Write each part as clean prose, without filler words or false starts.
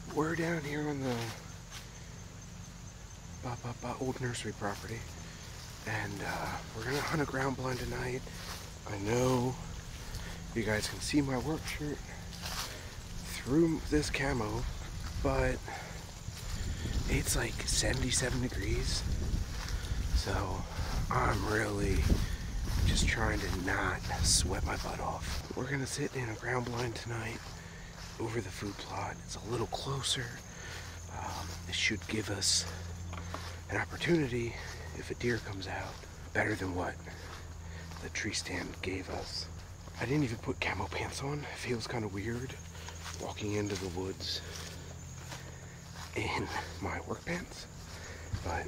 We're down here on the old nursery property, and we're gonna hunt a ground blind tonight. I know you guys can see my work shirt through this camo, but it's like 77 degrees, so I'm really just trying to not sweat my butt off. We're gonna sit in a ground blind tonight over the food plot. It's a little closer. It should give us an opportunity if a deer comes out, better than what the tree stand gave us. I didn't even put camo pants on. It feels kind of weird walking into the woods in my work pants, but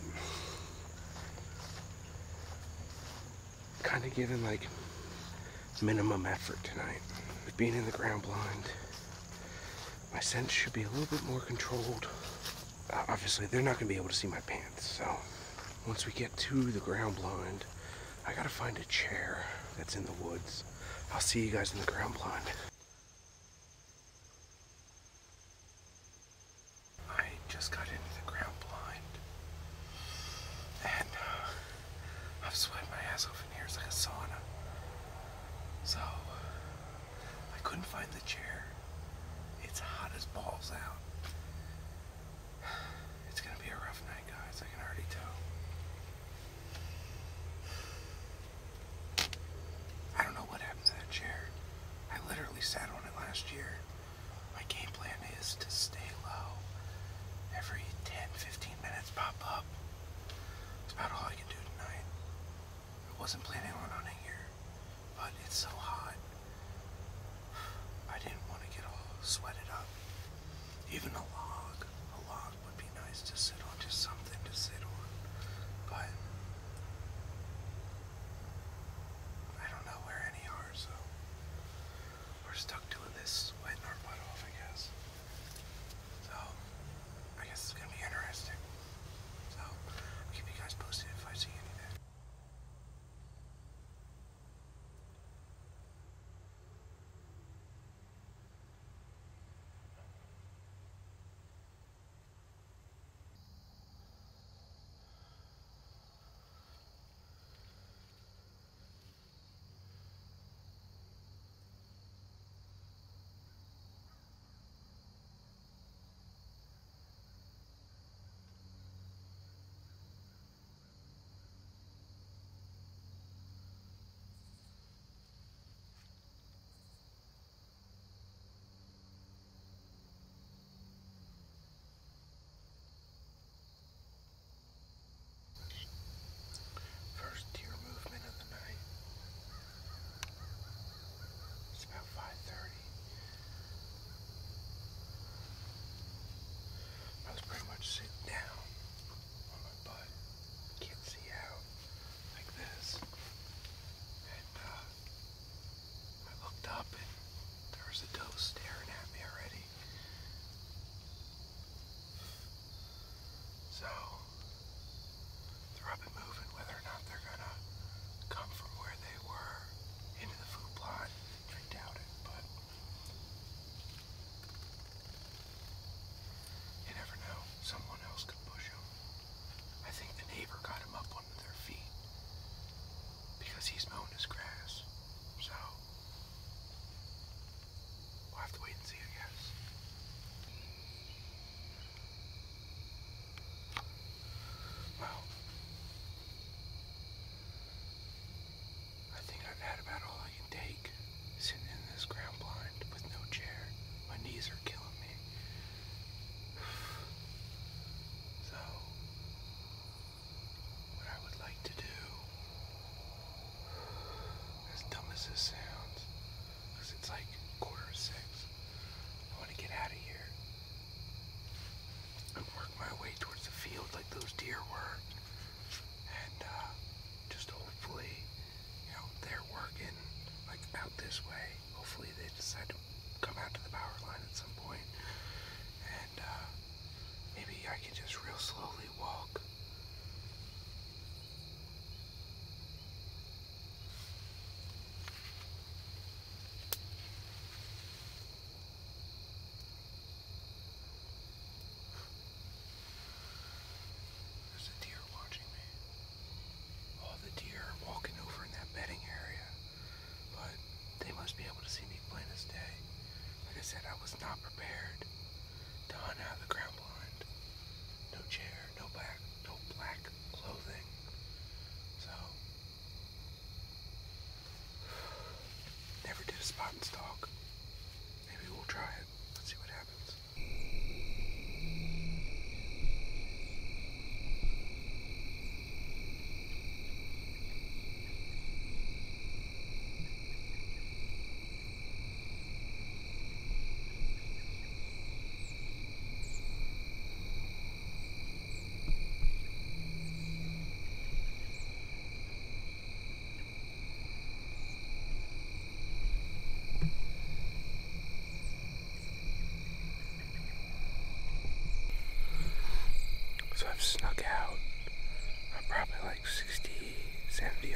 kind of giving like minimum effort tonight. With being in the ground blind, my sense should be a little bit more controlled. Obviously, they're not gonna be able to see my pants, so once we get to the ground blind, I gotta find a chair that's in the woods. I'll see you guys in the ground blind. I just got into the ground blind, and I've sweated my ass off in here. It's like a sauna. So, I couldn't find the chair. It's hot as balls out. It's gonna be a rough night, guys. I can already tell. I don't know what happened to that chair. I literally sat on it last year. My game plan is to stay low. Every 10-15 minutes pop up. It's about all I can do tonight. I wasn't planning on hunting here, but it's so hot. I didn't want to get all sweated up. Even a log would be nice to sit on, just something to sit on. But I don't know where any are, so we're stuck doing this, sweating our butt off, I guess. So I guess it's gonna be interesting. So I'll keep you guys posted if I see anything.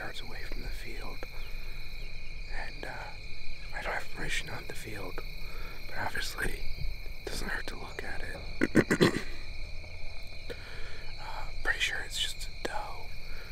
yards away from the field. And I don't have permission on the field, but obviously it doesn't hurt to look at it. Pretty sure it's just a doe.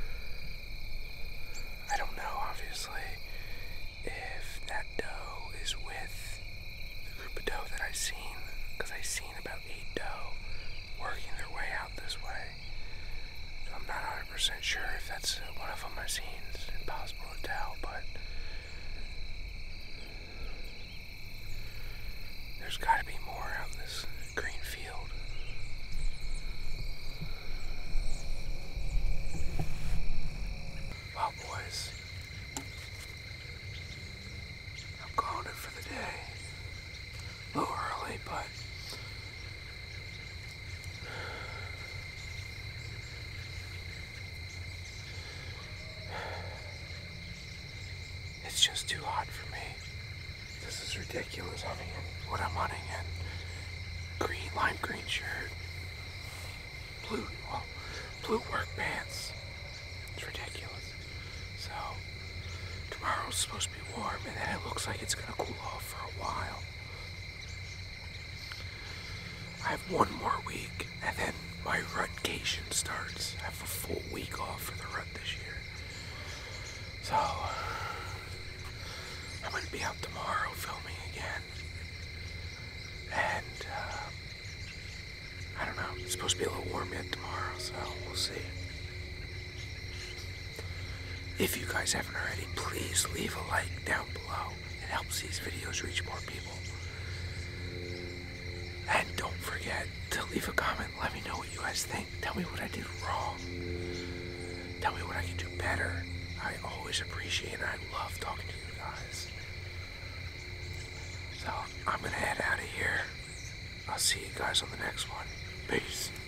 I don't know, obviously, if that doe is with the group of doe that I've seen, because I've seen about 8 doe working their way out this way. So I'm not 100% sure if that's one of them I've seen. It's impossible to tell, but there's got to be more out in this green field. Well, boys, I'm calling it for the day. A little early, but it's just too hot for me. This is ridiculous hunting in what I'm hunting in. Lime green shirt, blue work pants. It's ridiculous. So, tomorrow's supposed to be warm, and then it looks like it's gonna cool off for a while. I have 1 more week, and then my rutcation starts. I have a full week off for the rut this year. So, I'm gonna be out tomorrow filming again. And, I don't know, it's supposed to be a little warm yet tomorrow, so we'll see. If you guys haven't already, please leave a like down below. It helps these videos reach more people. And don't forget to leave a comment. Let me know what you guys think. Tell me what I did wrong. Tell me what I can do better. I always appreciate it. I love talking to you guys. So I'm gonna head out of here. I'll see you guys on the next one. Peace.